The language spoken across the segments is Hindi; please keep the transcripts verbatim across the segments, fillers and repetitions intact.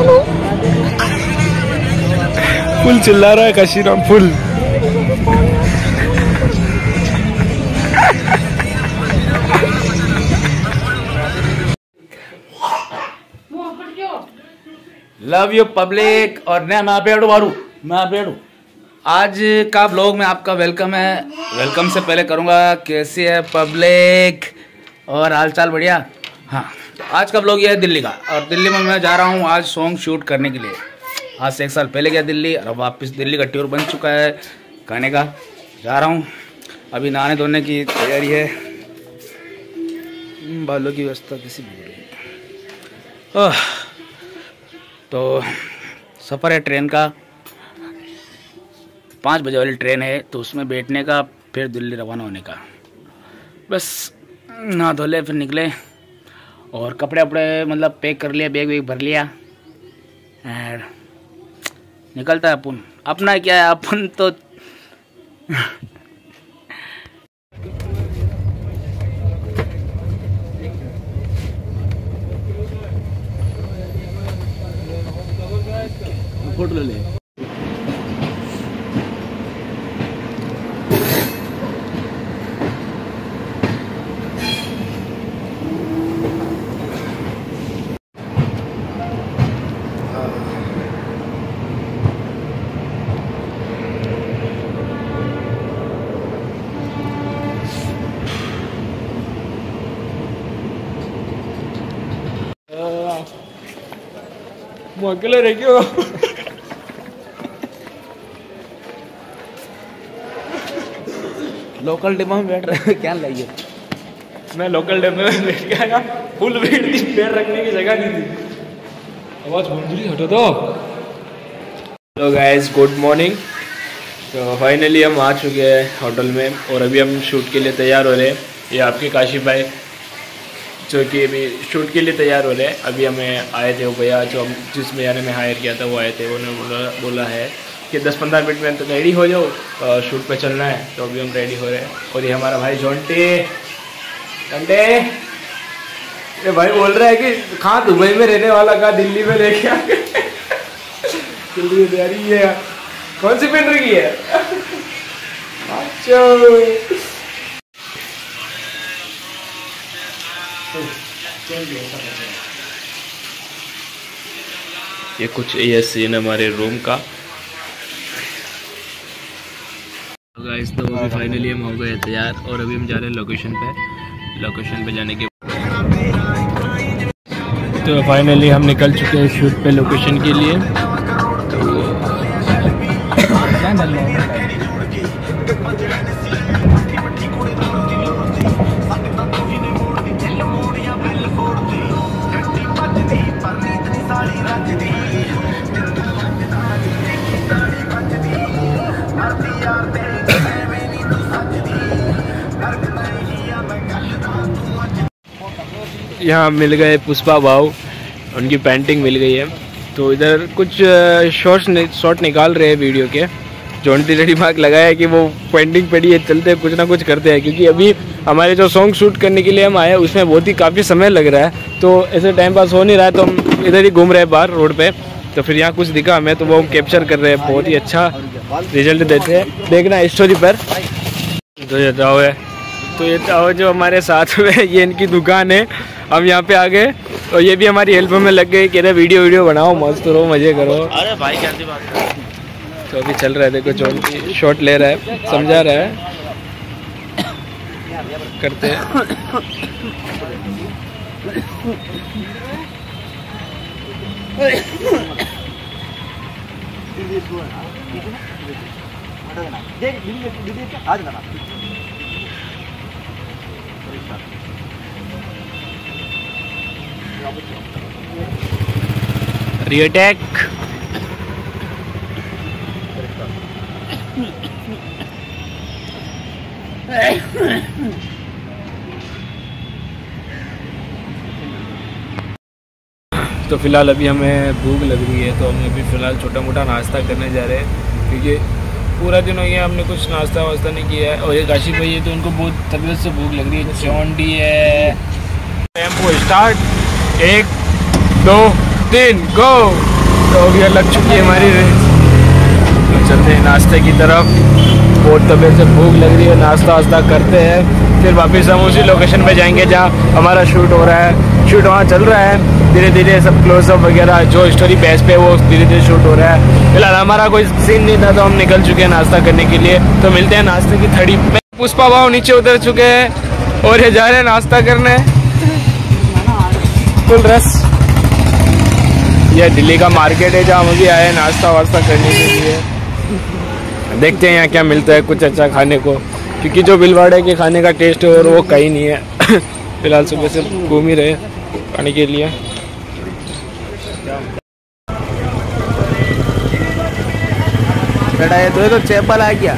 फुल चिल्ला रहा है Kashiram full. Love you public. और मैं मैं पेड़ू बारू मैं पेड़ू आज का ब्लॉग में आपका वेलकम है। वेलकम से पहले करूँगा कैसी है पब्लिक और हालचाल बढ़िया। हाँ, आज का ब्लॉग ये है दिल्ली का। और दिल्ली में मैं जा रहा हूँ आज सॉन्ग शूट करने के लिए। आज से एक साल पहले गया दिल्ली और वापस दिल्ली का टूर बन चुका है गाने का। जा रहा हूँ, अभी नहाने धोने की तैयारी है, बालों की व्यवस्था किसी भी ओह तो सफ़र है ट्रेन का, पाँच बजे वाली ट्रेन है तो उसमें बैठने का, फिर दिल्ली रवाना होने का। बस नहा धो ले फिर निकले और कपड़े वपड़े मतलब पैक कर लिया, बैग वैग भर लिया और निकलता है अपन। अपना क्या है, अपन तो फोटो ले ले। वो अकेले रह गयो। लोकल डिब्बा में बैठ रहे क्या लाइए। मैं लोकल डिब्बे में बैठ के आया, फुल भीड़ थी, पैर रखने की जगह नहीं थी। आवाज बंदरी हटो दो। Hello guys, good morning. तो फाइनली हम आ चुके हैं होटल में और अभी हम शूट के लिए तैयार हो रहे हैं। ये आपके काशिफ भाई जो कि अभी शूट के लिए तैयार हो रहे हैं। अभी हमें आए थे वो भैया जो हम जिस भैया ने मैं हायर किया था वो आए थे। उन्होंने बोला बोला है कि दस पंद्रह मिनट में तो रेडी हो जाओ, शूट पे चलना है। तो अभी हम रेडी हो रहे हैं। और ये हमारा भाई जोंटे घंटे, ये भाई बोल रहा है कि कहाँ दुबई में रहने वाला, कहाँ दिल्ली में लेके आ दिल्ली में तैयारी है। कौन सी पहन रखी है? अच्छा ये कुछ ये सीन हमारे रूम का। गाइस तो अभी फाइनली हम हो गए तैयार और अभी हम जा रहे हैं लोकेशन पे। लोकेशन पे जाने के तो फाइनली हम निकल चुके हैं शूट पे लोकेशन के लिए। यहाँ मिल गए पुष्पा भाव, उनकी पेंटिंग मिल गई है। तो इधर कुछ शॉर्ट्स शॉर्ट निकाल रहे हैं वीडियो के। जोंटी रेडी मार्क लगाया है कि वो पेंटिंग पड़ी है, चलते कुछ ना कुछ करते हैं। क्योंकि अभी हमारे जो सॉन्ग शूट करने के लिए हम आए उसमें बहुत ही काफ़ी समय लग रहा है, तो ऐसे टाइम पास हो नहीं रहा है। तो हम इधर ही घूम रहे हैं बाहर रोड पे। तो फिर यहाँ कुछ दिखा हमें तो वो हम कैप्चर कर रहे हैं। बहुत ही अच्छा रिजल्ट देते हैं, देखना स्टोरी पर। तो ये ताओ है, तो ये ताओ जो हमारे साथ में ये इनकी दुकान है। हम यहाँ पे आ गए और ये भी हमारी हेल्प में लग गए, कह रहे वीडियो वीडियो बनाओ, मस्त रहो, मजे करो। अरे भाई कैसी बात है। तो अभी चल रहा है, देखो जोंटी शॉट ले रहा है, समझा रहा है, करते हैं। रीअटैक। तो फिलहाल अभी हमें भूख लग रही है, तो हम अभी फ़िलहाल छोटा मोटा नाश्ता करने जा रहे हैं। क्योंकि पूरा दिन हो गया हमने कुछ नाश्ता वास्ता नहीं किया है। और ये काशिफ भाई है तो उनको बहुत तबीयत से भूख लग रही है। चौंडी है। टेम्पो स्टार्ट, एक दो तीन गो। तो अभी लग चुकी है हमारी रेस। तो चलते हैं नाश्ते की तरफ। बहुत तबीयत से भूख लग रही है, नाश्ता वास्ता करते हैं, फिर वापस हम उसी लोकेशन पे जाएंगे जहाँ हमारा शूट हो रहा है। शूट वहाँ चल रहा है, धीरे धीरे सब क्लोजअप वगैरह जो स्टोरी बेस पे वो धीरे धीरे शूट हो रहा है। फिलहाल हमारा कोई सीन नहीं था तो हम निकल चुके हैं नाश्ता करने के लिए। तो मिलते हैं नाश्ते की थड़ी में। पुष्पा भाव नीचे उतर चुके हैं और ये जा रहे हैं नाश्ता करने फुल रस। यह दिल्ली का मार्केट है जहाँ हम भी आए हैं नाश्ता वास्ता करने के लिए। देखते हैं यहाँ क्या मिलता है कुछ अच्छा खाने को, क्योंकि जो भीलवाड़े के खाने का टेस्ट है और वो कहीं नहीं है। फिलहाल सुबह से घूम ही रहे खाने के लिए। दो तो चैपल आ गया।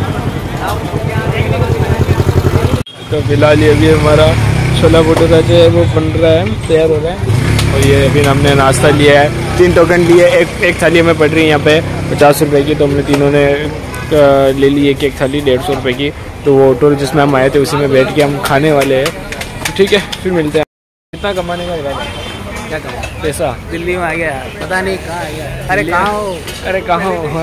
तो फिलहाल ये भी हमारा छोला भटूरा जो है वो बन रहा है, तैयार हो रहा है। और ये अभी हमने नाश्ता लिया है, तीन टोकन लिए। एक एक थाली हमें पड़ रही है यहाँ पे पचास रुपए की, तो हमने तीनों ने ले ली एक एक थाली डेढ़ सौ रुपये की। तो वो होटल जिसमें हम आए थे उसी में बैठ के हम खाने वाले हैं। तो ठीक है, फिर मिलते हैं। कितना कमाने का इरादा? क्या कमा पैसा? दिल्ली में आ गया, पता नहीं कहाँ आ गया। अरे कहाँ हो? अरे कहाँ हो?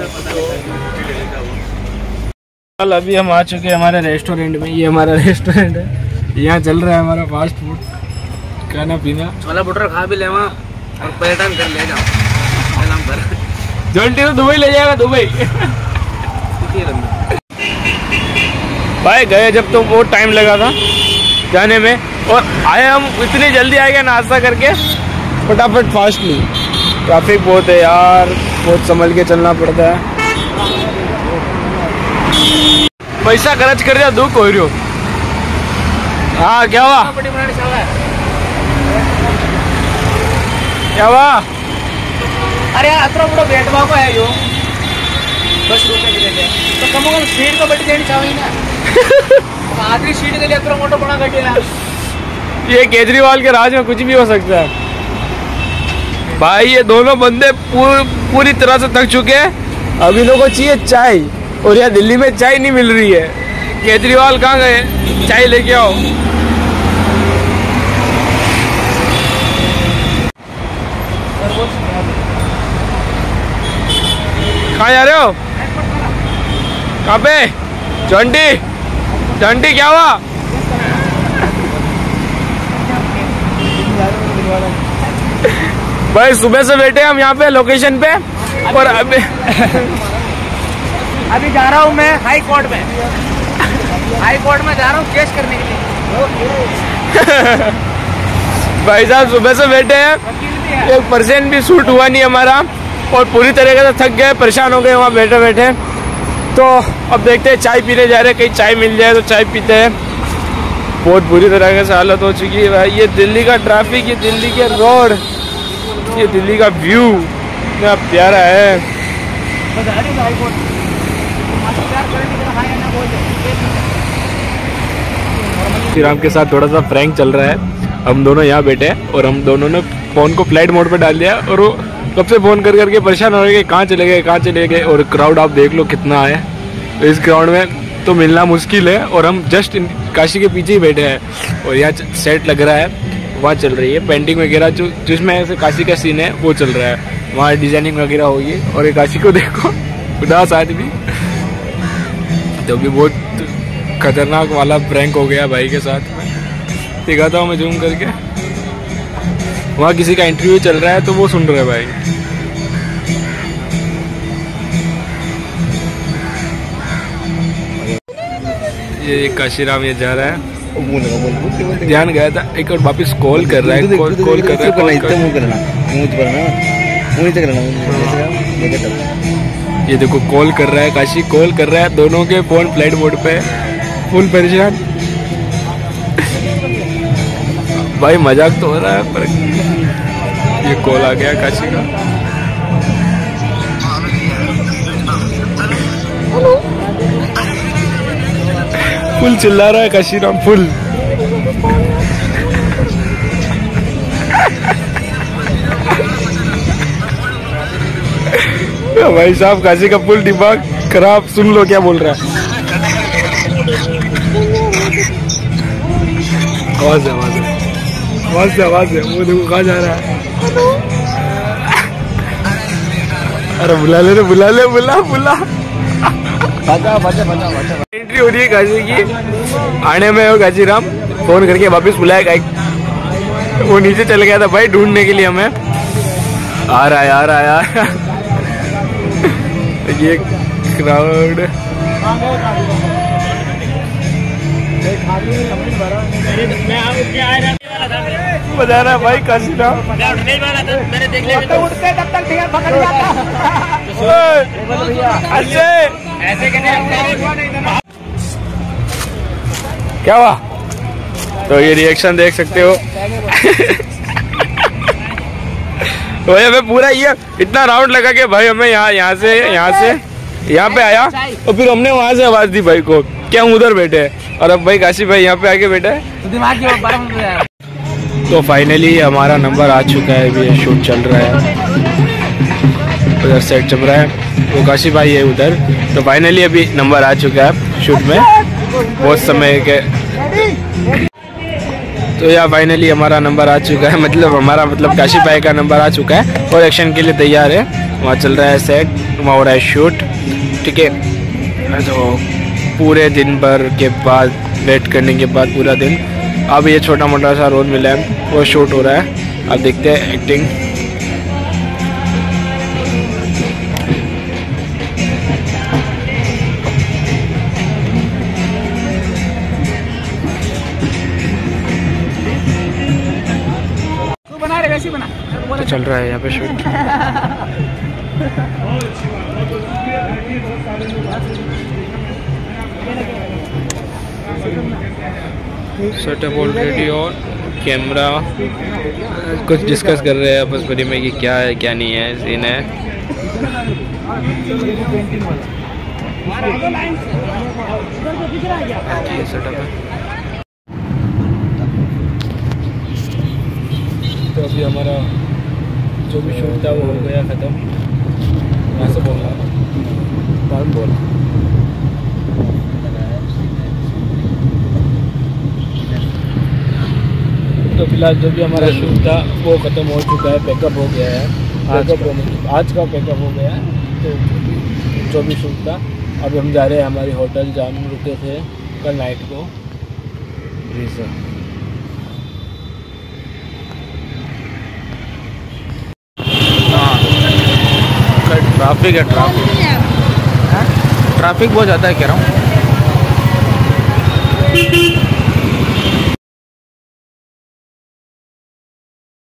कल अभी हम आ चुके हैं हमारे रेस्टोरेंट में। ये हमारा रेस्टोरेंट है, यहाँ चल रहा है हमारा फास्ट फूड खाना पीना। छोला भटूरा खा भी ले वहाँ और पर्यटन कर ले जाओ। जोंटी तो दुबई ले जाएगा, दुबई। भाई गए जब तो बहुत टाइम लगा था जाने में, और आए हम इतनी जल्दी आ गए नाश्ता करके फटाफट फास्टली। ट्रैफिक बहुत है यार, बहुत संभल के चलना पड़ता है। पैसा खर्च कर दिया, दुख हो रही हो। हाँ क्या हुआ? क्या हुआ? अरे अतरा बड़ा बैठ बाबा है यो बस रुपए के लिए तो कम से कम सीट तो बैठ देनी चाहिए ना। आखिरी सीट के लिए अतरा मोटा बड़ा घटेला। ये केजरीवाल के राज में कुछ भी हो सकता है भाई। ये दोनों बंदे पूर, पूरी तरह से थक चुके हैं। अभी लोगों को चाहिए चाय, और यहाँ दिल्ली में चाय नहीं मिल रही है। केजरीवाल कहाँ गए? चाय लेके आओ। कहाँ जा रहे हो? कहाँ पे? चंडी चंडी क्या हुआ? भाई सुबह से बैठे हम यहाँ पे लोकेशन पे, और अभी अभी जा रहा हूँ मैं हाई कोर्ट में। हाई कोर्ट में जा रहा हूँ केस करने के लिए। भाई साहब सुबह से बैठे हैं, एक परसेंट भी शूट हुआ नहीं हमारा, और पूरी तरीके से थक गए, परेशान हो गए वहाँ बैठे बैठे। तो अब देखते हैं, चाय पीने जा रहे हैं, कहीं चाय मिल जाए तो चाय पीते हैं। बहुत बुरी तरह से हालत हो चुकी है भाई। ये दिल्ली का ट्रैफिक, ये दिल्ली के रोड, ये दिल्ली का व्यू इतना प्यारा है। श्री राम के साथ थोड़ा सा प्रैंक चल रहा है। हम दोनों यहाँ बैठे हैं और हम दोनों ने फोन को फ्लाइट मोड पे डाल दिया, और वो कब से फोन कर करके परेशान हो गए, कहाँ चले गए कहाँ चले गए। और क्राउड आप देख लो कितना है। तो इस क्राउड में तो मिलना मुश्किल है, और हम जस्ट काशी के पीछे ही बैठे हैं, और यहाँ सेट लग रहा है, वहाँ चल रही है पेंटिंग वगैरह, जो जिसमें ऐसे काशी का सीन है वो चल रहा है। वहाँ डिजाइनिंग वगैरह होगी। और ये काशी को देखो, उदास आदमी। तो भी बहुत खतरनाक वाला प्रैंक हो गया भाई के साथ में। दिखाता हूँ मैं जूम करके। वहाँ किसी का इंटरव्यू चल रहा है तो वो सुन रहे हैं भाई। ये काशीराम ये जा रहा है, ध्यान गया था एक और वापस कॉल कर रहा है, कॉल कॉल कर रहा है, कॉल कर ये देखो कॉल कर रहा है, काशी कॉल कर रहा है, दोनों के फोन फ्लाइट मोड पे, फुल परेशान। भाई मजाक तो हो रहा है पर ये कॉल आ गया काशी का। फुल चिल्ला रहा है काशीराम, फुल। भाई साहब काशी का फुल दिमाग खराब। सुन लो क्या बोल रहा है। आवाज है आवाज है आवाज है आवाज है। वो देखो कहाँ जा रहा है। अरे बुला ले बुला ले बुला बुला बचा बचा बचा बचा। एंट्री हो रही है काशी की। आने में हो काशीराम फोन करके वापस बुलाया, वो नीचे चल गया था भाई ढूंढने के लिए हमें। आ रहा है आ रहा है आ रहा है। ये क्राउड बजा रहा है भाई काशीराम। ऐसे क्या हुआ? तो ये रिएक्शन देख सकते हो। भाई हमें पूरा ये इतना राउंड लगा के भाई हमें यहाँ यहाँ से यहाँ से यहाँ पे आया और फिर हमने वहाँ से आवाज दी भाई को क्या हम उधर बैठे हैं, और अब भाई काशी भाई यहाँ पे आके बैठे हैं। तो फाइनली हमारा नंबर आ चुका है, अभी ये शूट चल रहा है, उधर सेट चल रहा है, वो काशी भाई है उधर। तो फाइनली अभी नंबर आ चुका है शूट में बहुत समय के। तो यार फाइनली हमारा नंबर आ चुका है, मतलब हमारा मतलब काशी भाई का नंबर आ चुका है और एक्शन के लिए तैयार है। वहाँ चल रहा है सेट, वहाँ हो रहा है शूट, ठीक है। तो पूरे दिन भर के बाद वेट करने के बाद पूरा दिन अब ये छोटा मोटा सा रोल मिला है, वो शूट हो रहा है। अब देखते हैं एक्टिंग। बना रहे वैसे बना तो चल रहा है यहाँ पे शूट। सेटअप ऑलरेडी और कैमरा कुछ डिस्कस कर रहे हैं आपस बड़ी में कि क्या है क्या नहीं है सीन है। ये सेटअप है। तो अभी हमारा जो भी शूट था वो हो गया ख़त्म। यहाँ से बोलना कौन बोल। तो फिलहाल जो भी हमारा शूट था वो ख़त्म हो चुका है, पैकअप हो गया है। पैकअप होने आज का पैकअप हो गया है। तो जो भी शूट था अभी हम जा रहे हैं हमारी होटल जहाँ हम रुके थे कल नाइट को। जी सर। ट्रैफिक है, ट्रैफिक ट्रैफिक बहुत ज़्यादा है कह रहा हूँ।